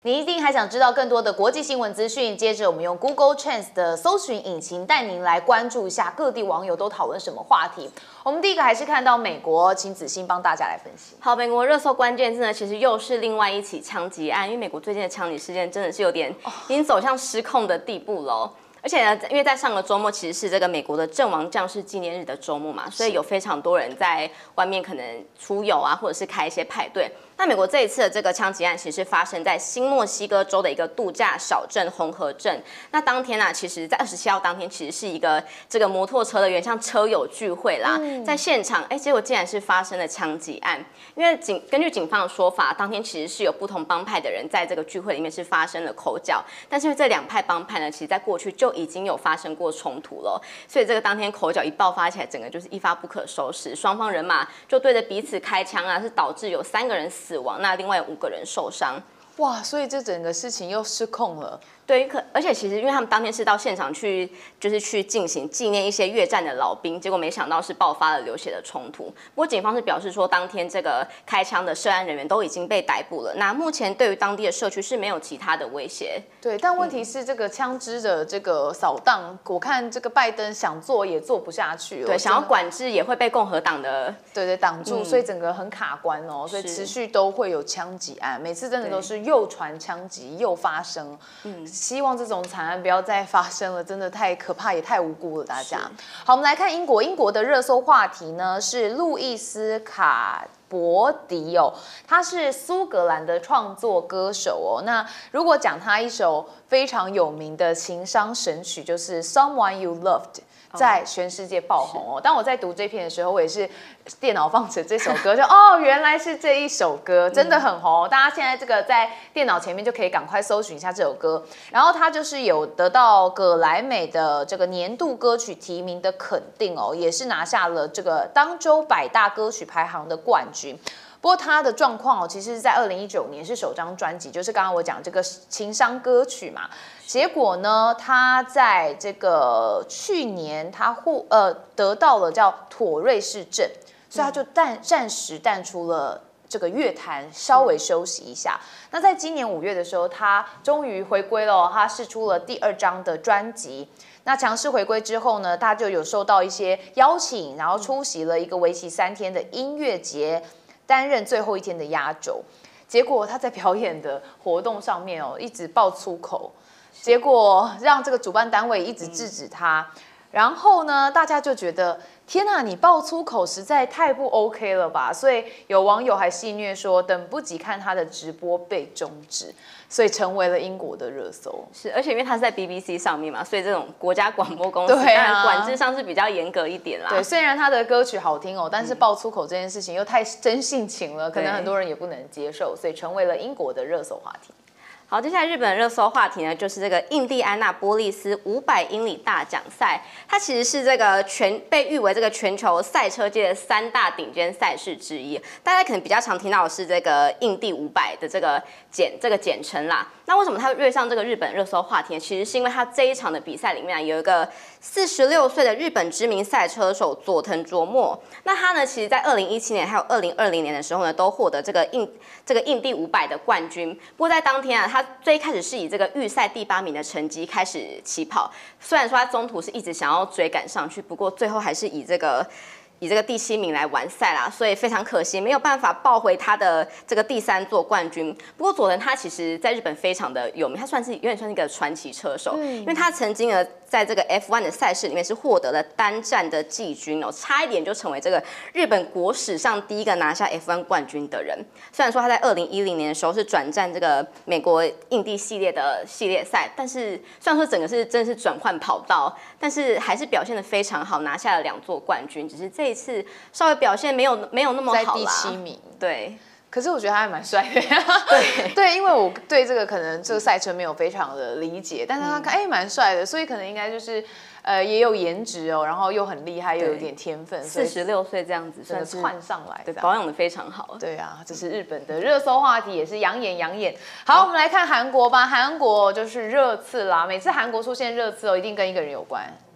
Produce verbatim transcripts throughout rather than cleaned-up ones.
你一定还想知道更多的国际新闻资讯，接着我们用 Google Trends 的搜寻引擎带您来关注一下各地网友都讨论什么话题。我们第一个还是看到美国，请子欣帮大家来分析。 好，美国热搜关键字呢，其实又是另外一起枪击案，因为美国最近的枪击事件真的是有点已经走向失控的地步了。而且呢，因为在上个周末其实是这个美国的阵亡将士纪念日的周末嘛，所以有非常多人在外面可能出游啊，或者是开一些派对。那美国这一次的这个枪击案，其实发生在新墨西哥州的一个度假小镇红河镇。那当天啊，其实在二十七号当天，其实是一个这个摩托车的原像车友聚会啦，嗯、在现场，哎，结果竟然是发生了枪击案。因为警根据警方的说法，当天其实是有不同帮派的人在这个聚会里面是发生了口角，但是因为这两派帮派呢，其实在过去就已经有发生过冲突了，所以这个当天口角一爆发起来，整个就是一发不可收拾，双方人马就对着彼此开枪啊，是导致有三个人死亡，那另外有五个人受伤。 哇，所以这整个事情又失控了。 对，可而且其实因为他们当天是到现场去，就是去进行纪念一些越战的老兵，结果没想到是爆发了流血的冲突。不过警方是表示说，当天这个开枪的涉案人员都已经被逮捕了。那目前对于当地的社区是没有其他的威胁。 对，但问题是这个枪支的这个扫荡，我看这个拜登想做也做不下去了。 对，想要管制也会被共和党的对对挡住，嗯、所以整个很卡关哦，所以持续都会有枪击案，每次真的都是又传枪击又发生。嗯。希望这种惨案不要再发生了，真的太可怕，也太无辜了，大家。好，我们来看英国，英国的热搜话题呢是路易斯卡伯迪哦，他是苏格兰的创作歌手哦。那如果讲他一首非常有名的情伤神曲，就是《Someone You Loved》。在全世界爆红哦！当我在读这篇的时候，我也是电脑放着这首歌，就哦，原来是这一首歌，真的很红。嗯、大家现在这个在电脑前面就可以赶快搜寻一下这首歌。然后它就是有得到葛莱美的这个年度歌曲提名的肯定哦，也是拿下了这个当周百大歌曲排行的冠军。不过他的状况哦，其实是在二零一九年是首张专辑，就是刚刚我讲这个情伤歌曲嘛。结果呢，他在这个去年他获呃得到了叫妥瑞氏症，所以他就暂暂时淡出了这个乐坛，稍微休息一下。那在今年五月的时候，他终于回归了，他释出了第二张的专辑。那强势回归之后呢，他就有受到一些邀请，然后出席了一个为期三天的音乐节。担任最后一天的压轴，结果他在表演的活动上面哦，一直爆粗口，结果让这个主办单位一直制止他。嗯、然后呢，大家就觉得天哪，你爆粗口实在太不 OK 了吧？所以有网友还戏谑说，等不及看他的直播被终止，所以成为了英国的热搜。 是，而且因为他是在 B B C 上面嘛，所以这种国家广播公司对啊， 管制上是比较严格一点啦。 对，虽然他的歌曲好听哦，但是爆粗口这件事情又太真性情了，可能很多人也不能接受，所以成为了英国的热搜话题。 好，接下来日本的热搜话题呢，就是这个印第安纳波利斯五百英里大奖赛，它其实是这个全被誉为这个全球赛车界的三大顶尖赛事之一。大家可能比较常听到的是这个印第五百的这个简这个简称啦。那为什么它会跃上这个日本热搜话题呢？其实是因为它这一场的比赛里面、啊、有一个四十六岁的日本知名赛车手佐藤琢磨。那他呢，其实在二零一七年还有二零二零年的时候呢，都获得这个印这个印第五百的冠军。不过在当天啊，他最一开始是以这个预赛第八名的成绩开始起跑，虽然说他中途是一直想要追赶上去，不过最后还是以这个。以这个第七名来完赛啦，所以非常可惜，没有办法抱回他的这个第三座冠军。不过佐藤他其实在日本非常的有名，他算是有点算是一个传奇车手，嗯、因为他曾经呢在这个 F 一 的赛事里面是获得了单站的季军哦，差一点就成为这个日本国史上第一个拿下 F 一 冠军的人。虽然说他在二零一零年的时候是转战这个美国印地系列的系列赛，但是虽然说整个是真的是转换跑道，但是还是表现得非常好，拿下了两座冠军，只是这。这一次稍微表现没有没有那么好啦， 在第七名， 对。 可是我觉得他还蛮帅的，对对，因为我对这个可能这个赛车没有非常的理解，但是他看哎蛮帅的，所以可能应该就是呃也有颜值哦，然后又很厉害，又有点天分， 四十六岁这样子算是窜上来， 对，保养的非常好。 对啊，这是日本的热搜话题，也是养眼养眼。好，我们来看韩国吧，韩国就是热刺啦，每次韩国出现热刺哦，一定跟一个人有关。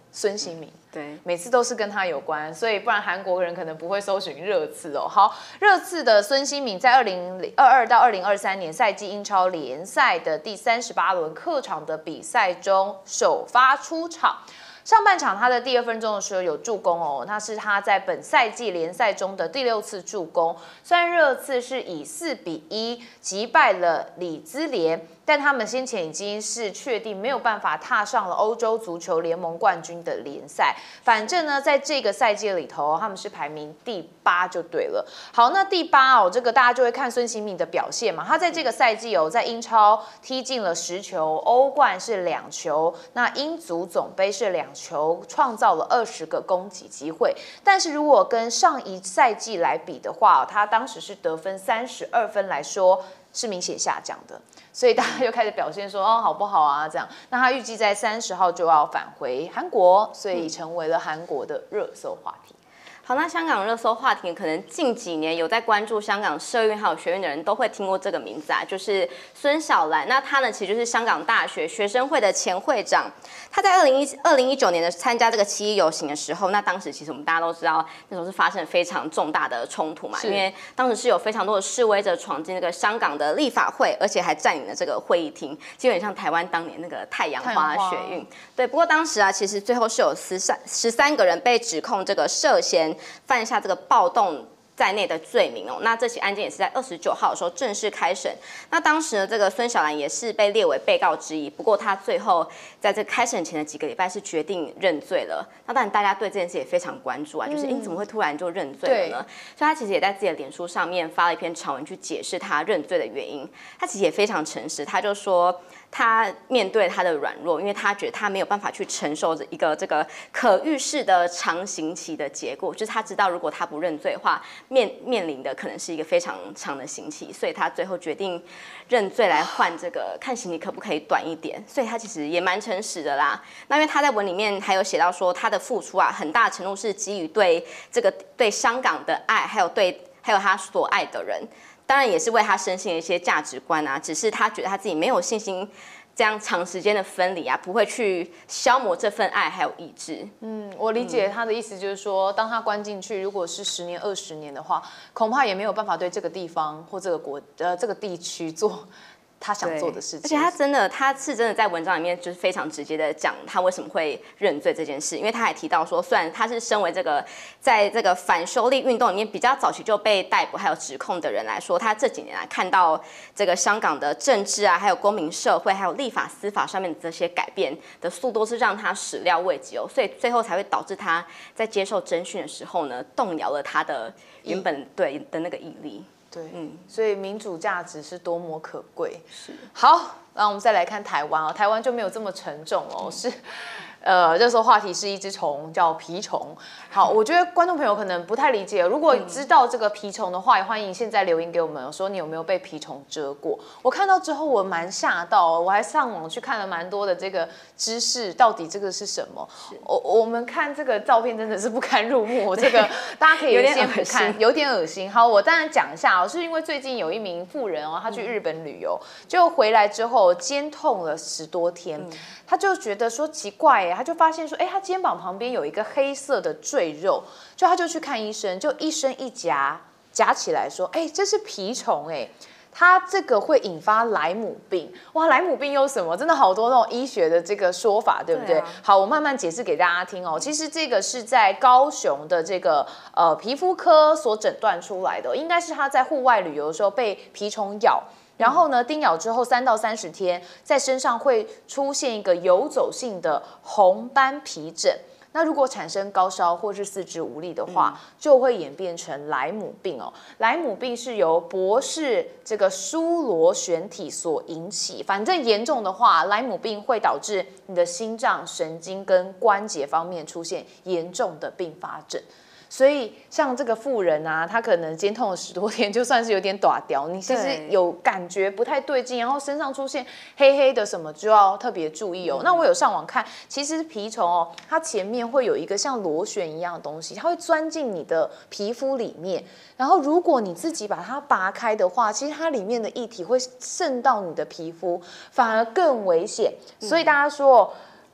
孙兴民。 对， 每次都是跟他有关，所以不然韩国人可能不会搜寻热刺哦。好，热刺的孙兴民在二零二二到二零二三年赛季英超联赛的第三十八轮客场的比赛中首发出场。上半场他的第二分钟的时候有助攻哦，那是他在本赛季联赛中的第六次助攻。虽然热刺是以四比一击败了里兹联，但他们先前已经是确定没有办法踏上了欧洲足球联盟冠军的联赛。反正呢，在这个赛季里头，他们是排名第八就对了。好，那第八哦，这个大家就会看孙兴民的表现嘛。他在这个赛季哦，在英超踢进了十球，欧冠是两球，那英足总杯是两球，创造了二十个攻击机会。但是如果跟上一赛季来比的话，他当时是得分三十二分来说，是明显下降的，所以大家又开始表现说哦好不好啊这样。那他预计在三十号就要返回韩国，所以成为了韩国的热搜话题。 好，那香港热搜话题可能近几年有在关注香港社运还有学运的人都会听过这个名字啊，就是孙小兰。那她呢，其实就是香港大学学生会的前会长。她在二零一二零一九年的参加这个七一游行的时候，那当时其实我们大家都知道，那时候是发生了非常重大的冲突嘛，因为当时是有非常多的示威者闯进那个香港的立法会，而且还占领了这个会议厅，基本像台湾当年那个太阳花学运。对，不过当时啊，其实最后是有十三十三个人被指控这个涉嫌犯下这个暴动在内的罪名哦。那这起案件也是在二十九号的时候正式开审。那当时呢，这个孙小兰也是被列为被告之一，不过他最后在这开审前的几个礼拜是决定认罪了。那当然大家对这件事也非常关注啊，就是你、嗯、怎么会突然就认罪了呢？所以他其实也在自己的脸书上面发了一篇长文去解释他认罪的原因。他其实也非常诚实，他就说他面对他的软弱，因为他觉得他没有办法去承受一个这个可预示的长刑期的结果，就是他知道如果他不认罪的话，面面临的可能是一个非常长的刑期，所以他最后决定认罪来换这个看刑期可不可以短一点。所以他其实也蛮诚实的啦。那因为他在文里面还有写到说，他的付出啊，很大程度是基于对这个对香港的爱，还有对还有他所爱的人。当然也是为他深信的一些价值观啊，只是他觉得他自己没有信心，这样长时间的分离啊，不会去消磨这份爱还有意志。 嗯，我理解他的意思，就是说，当他关进去，如果是十年、二十年的话，恐怕也没有办法对这个地方或这个国呃这个地区做他想做的事情。 而且他真的，他是真的在文章里面就是非常直接的讲他为什么会认罪这件事，因为他还提到说，虽然他是身为这个在这个反修例运动里面比较早期就被逮捕还有指控的人来说，他这几年来看到这个香港的政治啊，还有公民社会，还有立法司法上面的这些改变的速度是让他始料未及哦，所以最后才会导致他在接受侦讯的时候呢，动摇了他的原本对的那个毅力。 对，嗯，所以民主价值是多么可贵。 是， 好，那我们再来看台湾哦，台湾就没有这么沉重哦，嗯、是。呃，热搜话题是一只虫，叫蜱虫。好，我觉得观众朋友可能不太理解，如果知道这个蜱虫的话，也欢迎现在留言给我们，说你有没有被蜱虫蛰过？我看到之后我蛮吓到，我还上网去看了蛮多的这个知识，到底这个是什么？我我们看这个照片真的是不堪入目，这个大家可以先不看，有点恶心。好，我当然讲一下哦，是因为最近有一名妇人哦，她去日本旅游，就回来之后肩痛了十多天，嗯、她就觉得说奇怪。他就发现说，哎，他肩膀旁边有一个黑色的赘肉，就他就去看医生，就医生一夹夹起来说，哎，这是蜱虫，哎，它这个会引发莱姆病。哇，莱姆病有什么？真的好多那种医学的这个说法，对不对？对啊、好，我慢慢解释给大家听哦。其实这个是在高雄的这个呃皮肤科所诊断出来的，应该是他在户外旅游的时候被蜱虫咬。然后呢，叮咬之后三到三十天，在身上会出现一个游走性的红斑皮疹。那如果产生高烧或是四肢无力的话，嗯、就会演变成莱姆病哦。莱姆病是由博氏这个苏螺旋体所引起，反正严重的话，莱姆病会导致你的心脏、神经跟关节方面出现严重的并发症。所以像这个妇人啊，她可能肩痛了十多天，就算是有点短掉，你其实有感觉不太对劲，然后身上出现黑黑的什么，就要特别注意哦。嗯、那我有上网看，其实蜱虫哦，它前面会有一个像螺旋一样的东西，它会钻进你的皮肤里面，然后如果你自己把它拔开的话，其实它里面的液体会渗到你的皮肤，反而更危险。所以大家说。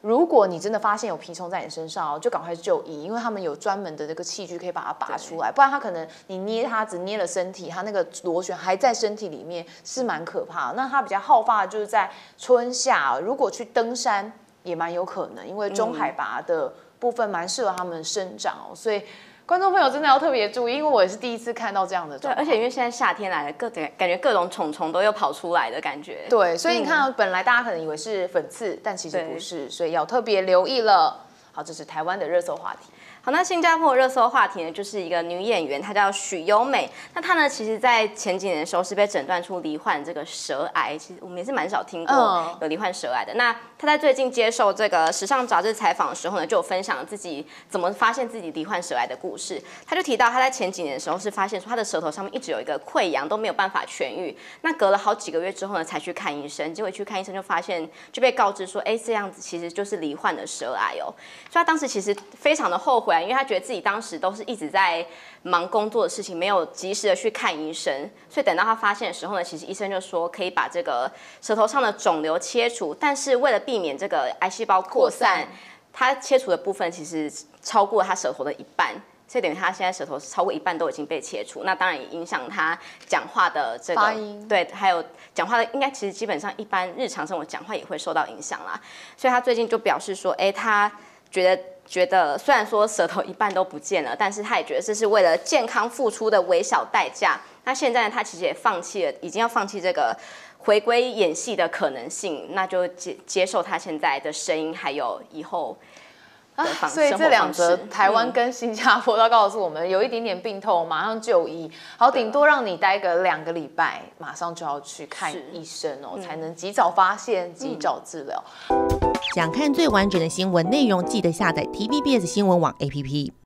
如果你真的发现有蜱虫在你身上，就赶快就医，因为他们有专门的这个器具可以把它拔出来，不然它可能你捏它只捏了身体，它那个螺旋还在身体里面，是蛮可怕的。那它比较好发的就是在春夏，如果去登山也蛮有可能，因为中海拔的部分蛮适合它们生长哦，所以。观众朋友真的要特别注意，因为我也是第一次看到这样的状况。 对，而且因为现在夏天来了，各感觉各种虫虫都又跑出来的感觉。 对，所以你看，本来大家可能以为是粉刺，但其实不是，所以要特别留意了。好，这是台湾的热搜话题。 好，那新加坡的热搜话题呢，就是一个女演员，她叫许优美。那她呢，其实在前几年的时候是被诊断出罹患这个舌癌，其实我们也是蛮少听过有罹患舌癌的。嗯、那她在最近接受这个时尚杂志采访的时候呢，就有分享自己怎么发现自己罹患舌癌的故事。她就提到，她在前几年的时候是发现说，她的舌头上面一直有一个溃疡，都没有办法痊愈。那隔了好几个月之后呢，才去看医生，结果去看医生就发现，就被告知说，哎，这样子其实就是罹患了舌癌哦。所以她当时其实非常的后悔。因为他觉得自己当时都是一直在忙工作的事情，没有及时的去看医生，所以等到他发现的时候呢，其实医生就说可以把这个舌头上的肿瘤切除，但是为了避免这个癌细胞扩散，他切除的部分其实超过他舌头的一半，所以等于他现在舌头超过一半都已经被切除，那当然也影响他讲话的这个发音， 对，还有讲话的应该其实基本上一般日常生活讲话也会受到影响啦，所以他最近就表示说，哎，他觉得。觉得虽然说舌头一半都不见了，但是他也觉得这是为了健康付出的微小代价。那现在呢，他其实也放弃了，已经要放弃这个回归演戏的可能性，那就接接受他现在的声音，还有以后的方、啊、 所以这两则台湾跟新加坡都告诉我们，有一点点病痛马上就医，好，顶多让你待个两个礼拜，马上就要去看医生哦，才能及早发现、及早治疗。 想看最完整的新闻内容，记得下载 T V B S 新闻网 A P P。